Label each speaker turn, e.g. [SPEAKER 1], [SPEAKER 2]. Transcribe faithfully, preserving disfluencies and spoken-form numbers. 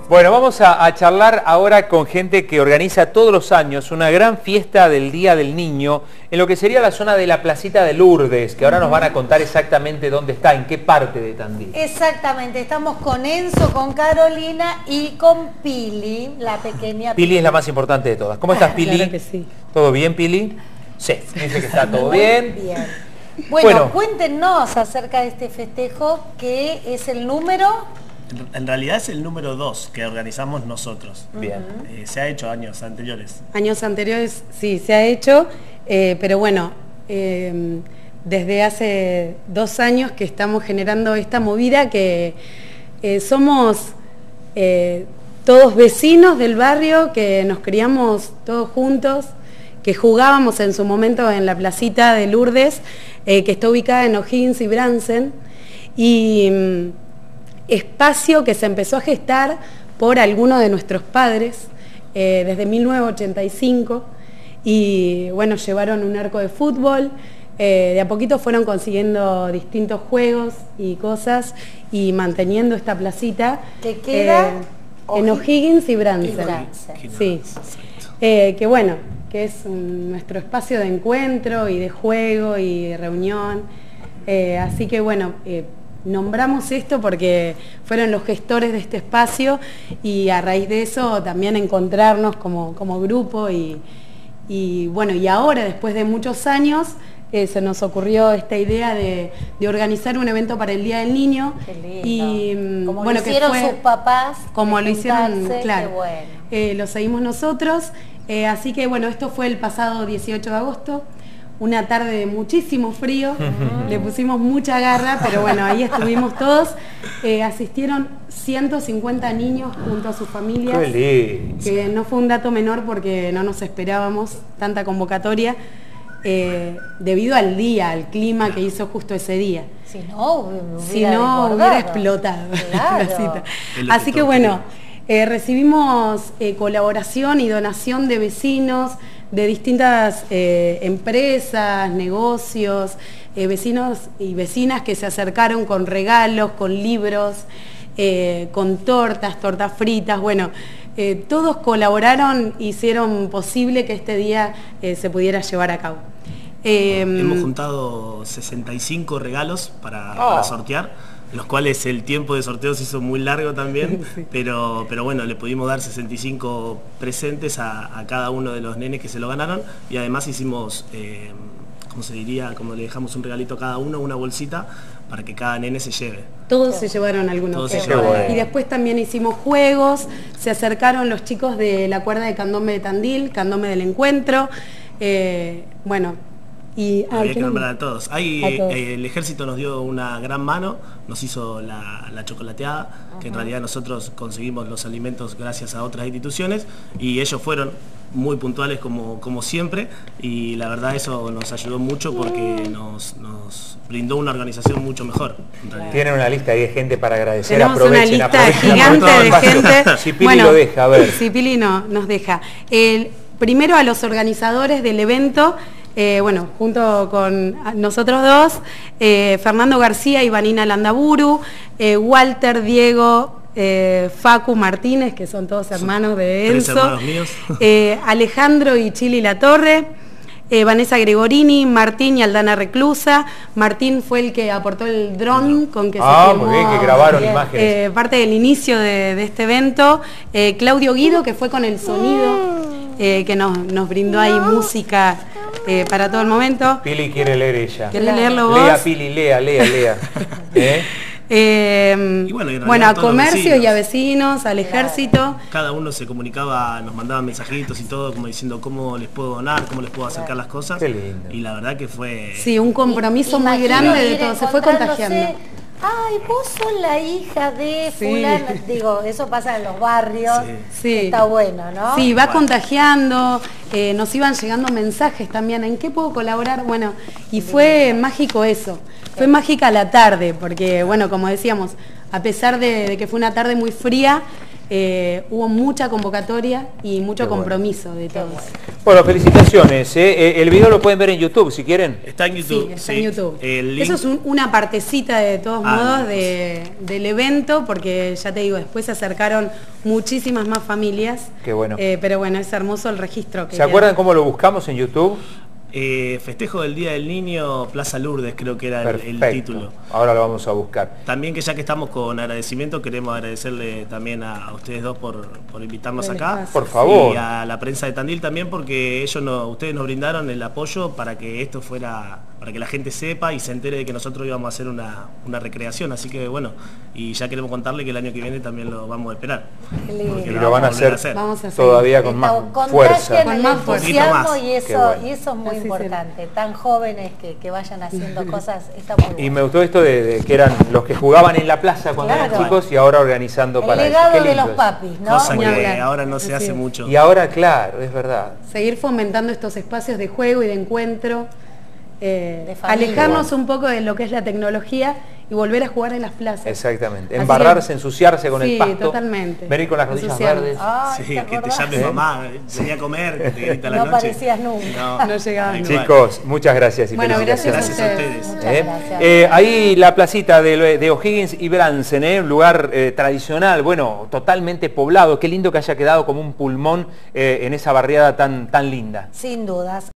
[SPEAKER 1] Bueno, vamos a, a charlar ahora con gente que organiza todos los años una gran fiesta del Día del Niño en lo que sería la zona de la placita de Lourdes, que ahora nos van a contar exactamente dónde está, en qué parte de Tandil.
[SPEAKER 2] Exactamente, estamos con Enzo, con Carolina y con Pili, la pequeña Pili.
[SPEAKER 1] Pili es la más importante de todas. ¿Cómo estás, Pili?
[SPEAKER 3] Claro que sí.
[SPEAKER 1] ¿Todo bien, Pili? Sí, dice que está todo bien.
[SPEAKER 2] Bien. Bueno,
[SPEAKER 1] Bueno,
[SPEAKER 2] cuéntenos acerca de este festejo, que es el número...
[SPEAKER 4] En realidad es el número dos que organizamos nosotros.
[SPEAKER 1] Bien.
[SPEAKER 4] Eh, se ha hecho años anteriores.
[SPEAKER 3] Años anteriores sí se ha hecho, eh, pero bueno, eh, desde hace dos años que estamos generando esta movida que eh, somos eh, todos vecinos del barrio, que nos criamos todos juntos, que jugábamos en su momento en la placita de Lourdes, eh, que está ubicada en O'Higgins y Bransen, y mm, espacio que se empezó a gestar por algunos de nuestros padres eh, desde mil novecientos ochenta y cinco, y bueno, llevaron un arco de fútbol, eh, de a poquito fueron consiguiendo distintos juegos y cosas y manteniendo esta placita
[SPEAKER 2] que queda
[SPEAKER 3] eh, en O'Higgins y Bransen.
[SPEAKER 2] y Bransen.
[SPEAKER 3] Sí. Eh, que bueno, que es un- nuestro espacio de encuentro y de juego y de reunión. Eh, así que bueno, eh, nombramos esto porque fueron los gestores de este espacio y a raíz de eso también encontrarnos como, como grupo y, y bueno, y ahora después de muchos años eh, se nos ocurrió esta idea de, de organizar un evento para el Día del Niño.
[SPEAKER 2] Qué lindo.
[SPEAKER 3] Y mm,
[SPEAKER 2] Como
[SPEAKER 3] bueno,
[SPEAKER 2] lo
[SPEAKER 3] que
[SPEAKER 2] hicieron
[SPEAKER 3] fue-
[SPEAKER 2] sus papás,
[SPEAKER 3] como
[SPEAKER 2] de
[SPEAKER 3] lo hicieron,
[SPEAKER 2] juntarse,
[SPEAKER 3] claro.
[SPEAKER 2] qué bueno.
[SPEAKER 3] Eh, lo seguimos nosotros, eh, así que bueno, esto fue el pasado dieciocho de agosto, una tarde de muchísimo frío, le pusimos mucha garra, pero bueno, ahí estuvimos todos, eh, asistieron ciento cincuenta niños junto a sus familias,
[SPEAKER 1] qué lindo.
[SPEAKER 3] que no fue un dato menor porque no nos esperábamos tanta convocatoria, eh, debido al día, al clima que hizo justo ese día.
[SPEAKER 2] Si no, hubiera
[SPEAKER 3] Si no,
[SPEAKER 2] desbordado.
[SPEAKER 3] hubiera explotado
[SPEAKER 2] Claro.
[SPEAKER 3] la cita.
[SPEAKER 4] Es lo
[SPEAKER 3] Así
[SPEAKER 4] que
[SPEAKER 3] que
[SPEAKER 4] todos
[SPEAKER 3] bueno,
[SPEAKER 4] queremos.
[SPEAKER 3] eh, recibimos eh, colaboración y donación de vecinos, de distintas eh, empresas, negocios, eh, vecinos y vecinas que se acercaron con regalos, con libros, eh, con tortas, tortas fritas, bueno, eh, todos colaboraron, hicieron posible que este día eh, se pudiera llevar a cabo. Eh,
[SPEAKER 4] Hemos juntado sesenta y cinco regalos para,
[SPEAKER 1] Oh.
[SPEAKER 4] para sortear, los cuales el tiempo de sorteo se hizo muy largo también, pero, pero bueno, le pudimos dar sesenta y cinco presentes a, a cada uno de los nenes que se lo ganaron, y además hicimos, eh, ¿cómo se diría? Como le dejamos un regalito a cada uno, una bolsita, para que cada nene se lleve.
[SPEAKER 3] Todos se llevaron algunos
[SPEAKER 4] Todos se
[SPEAKER 3] juegos.
[SPEAKER 1] llevaron.
[SPEAKER 3] Y después también hicimos juegos, se acercaron los chicos de la cuerda de Candombe de Tandil, Candombe del Encuentro, eh, bueno, y... ay,
[SPEAKER 4] Había
[SPEAKER 3] ¿qué
[SPEAKER 4] que
[SPEAKER 3] nombre?
[SPEAKER 4] nombrar a todos. Ahí
[SPEAKER 3] A todos.
[SPEAKER 4] eh, el ejército nos dio una gran mano, nos hizo la, la chocolateada, que en realidad nosotros conseguimos los alimentos gracias a otras instituciones, y ellos fueron muy puntuales como, como siempre, y la verdad eso nos ayudó mucho porque nos, nos brindó una organización mucho mejor, en realidad.
[SPEAKER 1] Tienen una lista ahí de gente para agradecer.
[SPEAKER 3] Tenemos una
[SPEAKER 1] aprovechen,
[SPEAKER 3] lista
[SPEAKER 1] aprovechen,
[SPEAKER 3] gigante
[SPEAKER 1] aprovechen
[SPEAKER 3] de
[SPEAKER 1] el espacio.
[SPEAKER 3] gente.
[SPEAKER 1] Si Pili lo deja, a ver.
[SPEAKER 3] Si Pili no, nos deja. El, primero a los organizadores del evento, eh, bueno, junto con nosotros dos, eh, Fernando García y Vanina Landaburu, eh, Walter, Diego, eh, Facu Martínez, que son todos hermanos de
[SPEAKER 4] tres
[SPEAKER 3] Enzo,
[SPEAKER 4] hermanos míos.
[SPEAKER 3] eh, Alejandro y Chili Latorre, eh, Vanessa Gregorini, Martín y Aldana Reclusa. Martín fue el que aportó el dron con que
[SPEAKER 1] Ah,
[SPEAKER 3] se filmó,
[SPEAKER 1] muy bien, que grabaron
[SPEAKER 2] bien.
[SPEAKER 1] imágenes.
[SPEAKER 3] eh, parte del inicio de, de este evento. eh, Claudio Guido, que fue con el sonido, eh, que nos, nos brindó ahí música eh, para todo el momento.
[SPEAKER 1] Pili quiere leer ella.
[SPEAKER 3] ¿Querés leerlo vos?
[SPEAKER 1] Lea, Pili, lea, lea, lea. ¿Eh?
[SPEAKER 3] Eh,
[SPEAKER 4] Y bueno, y en
[SPEAKER 3] bueno,
[SPEAKER 4] realidad
[SPEAKER 3] a
[SPEAKER 4] todos los
[SPEAKER 3] comercios
[SPEAKER 4] vecinos.
[SPEAKER 3] y a vecinos, al ejército.
[SPEAKER 4] Cada uno se comunicaba, nos mandaban mensajitos y todo, como diciendo cómo les puedo donar, cómo les puedo acercar las cosas.
[SPEAKER 1] Qué lindo.
[SPEAKER 4] Y la verdad que fue...
[SPEAKER 3] Sí, un compromiso muy
[SPEAKER 2] Imagino
[SPEAKER 3] grande de
[SPEAKER 2] ir
[SPEAKER 3] todo, se fue
[SPEAKER 2] encontrándose,
[SPEAKER 3] contagiando.
[SPEAKER 2] Ay, vos sos la hija de
[SPEAKER 3] Sí.
[SPEAKER 2] fulano. Digo, eso pasa en los barrios.
[SPEAKER 4] Sí.
[SPEAKER 3] Sí.
[SPEAKER 2] Está bueno, ¿no?
[SPEAKER 3] Sí, va
[SPEAKER 4] Bueno.
[SPEAKER 3] contagiando, eh, nos iban llegando mensajes también, ¿en qué puedo colaborar? Bueno, y fue mágico eso, fue mágica la tarde, porque bueno, como decíamos, a pesar de, de que fue una tarde muy fría, eh, hubo mucha convocatoria y mucho
[SPEAKER 1] Qué bueno.
[SPEAKER 3] compromiso de todos.
[SPEAKER 1] Bueno, felicitaciones. ¿eh? Eh, El video lo pueden ver en YouTube si quieren.
[SPEAKER 4] Está en YouTube.
[SPEAKER 3] Sí, está
[SPEAKER 4] sí.
[SPEAKER 3] en YouTube.
[SPEAKER 4] El link-
[SPEAKER 3] Eso es un- una partecita de todos
[SPEAKER 4] Ah,
[SPEAKER 3] modos
[SPEAKER 4] no,
[SPEAKER 3] de- del evento, porque ya te digo, después se acercaron muchísimas más familias.
[SPEAKER 1] Qué bueno.
[SPEAKER 3] Eh, pero bueno, es hermoso el registro. Que
[SPEAKER 1] ¿Se
[SPEAKER 3] quedó.
[SPEAKER 1] acuerdan cómo lo buscamos en YouTube?
[SPEAKER 4] Eh, festejo del Día del Niño, Plaza Lourdes, creo que era el, el
[SPEAKER 1] Perfecto.
[SPEAKER 4] título.
[SPEAKER 1] Ahora lo vamos a buscar.
[SPEAKER 4] También que ya que estamos con agradecimiento, queremos agradecerle también a, a ustedes dos por, por invitarnos
[SPEAKER 3] Por el
[SPEAKER 4] acá.
[SPEAKER 3] espacio.
[SPEAKER 1] Por favor.
[SPEAKER 4] Y a la prensa de Tandil también, porque ellos no, ustedes nos brindaron el apoyo para que esto fuera, para que la gente sepa y se entere de que nosotros íbamos a hacer una, una recreación. Así que bueno, y ya queremos contarle que el año que viene también lo vamos a esperar.
[SPEAKER 2] Qué lindo.
[SPEAKER 4] Porque
[SPEAKER 1] Y lo van a
[SPEAKER 4] vamos volver
[SPEAKER 1] hacer,
[SPEAKER 3] Vamos a hacer.
[SPEAKER 1] todavía con más
[SPEAKER 2] Contagian
[SPEAKER 1] fuerza.
[SPEAKER 2] el
[SPEAKER 3] Con más fuerza.
[SPEAKER 2] entusiasmo
[SPEAKER 4] Poquito más.
[SPEAKER 2] y
[SPEAKER 1] Qué
[SPEAKER 2] eso,
[SPEAKER 1] bueno.
[SPEAKER 2] y eso es muy
[SPEAKER 3] Así será.
[SPEAKER 2] importante. Tan jóvenes que, que vayan haciendo cosas, está muy bueno.
[SPEAKER 1] Y me gustó esto de, de que eran los que jugaban en la plaza cuando
[SPEAKER 2] Claro.
[SPEAKER 1] eran chicos y ahora organizando
[SPEAKER 2] El
[SPEAKER 1] para eso.
[SPEAKER 2] legado
[SPEAKER 1] Qué
[SPEAKER 2] de
[SPEAKER 1] lindo
[SPEAKER 2] los
[SPEAKER 1] eso.
[SPEAKER 2] papis, ¿no?
[SPEAKER 4] Cosa
[SPEAKER 3] Ni
[SPEAKER 4] que
[SPEAKER 3] hablar.
[SPEAKER 4] ahora no se
[SPEAKER 3] Así
[SPEAKER 4] hace
[SPEAKER 3] es.
[SPEAKER 4] mucho.
[SPEAKER 1] Y ahora, claro, es verdad.
[SPEAKER 3] Seguir fomentando estos espacios de juego y de encuentro, eh,
[SPEAKER 2] De familia.
[SPEAKER 3] alejarnos un poco de lo que es la tecnología y volver a jugar en las plazas.
[SPEAKER 1] Exactamente.
[SPEAKER 3] Así
[SPEAKER 1] Embarrarse,
[SPEAKER 3] que-
[SPEAKER 1] ensuciarse con
[SPEAKER 3] sí,
[SPEAKER 1] el pasto.
[SPEAKER 3] totalmente.
[SPEAKER 1] Venir con las rodillas
[SPEAKER 3] Ensuciarnos.
[SPEAKER 1] verdes.
[SPEAKER 2] Ay,
[SPEAKER 4] Sí,
[SPEAKER 2] ¿te
[SPEAKER 4] que te
[SPEAKER 2] acordás?
[SPEAKER 4] llame
[SPEAKER 1] ¿Eh?
[SPEAKER 4] mamá, venía a comer, que te grita a la
[SPEAKER 2] No
[SPEAKER 4] noche.
[SPEAKER 2] aparecías nunca.
[SPEAKER 3] No llegaba
[SPEAKER 4] tal
[SPEAKER 3] nunca.
[SPEAKER 4] cual.
[SPEAKER 1] Chicos, muchas gracias y
[SPEAKER 3] Bueno,
[SPEAKER 1] felicitaciones.
[SPEAKER 3] gracias a
[SPEAKER 4] Gracias a
[SPEAKER 3] ustedes.
[SPEAKER 4] ustedes.
[SPEAKER 2] Muchas
[SPEAKER 1] ¿Eh?
[SPEAKER 2] gracias.
[SPEAKER 1] Eh, ahí la placita de, de O'Higgins y Bransen, ¿eh? Un lugar eh, tradicional, bueno, totalmente poblado. Qué lindo que haya quedado como un pulmón eh, en esa barriada tan, tan linda.
[SPEAKER 2] Sin dudas.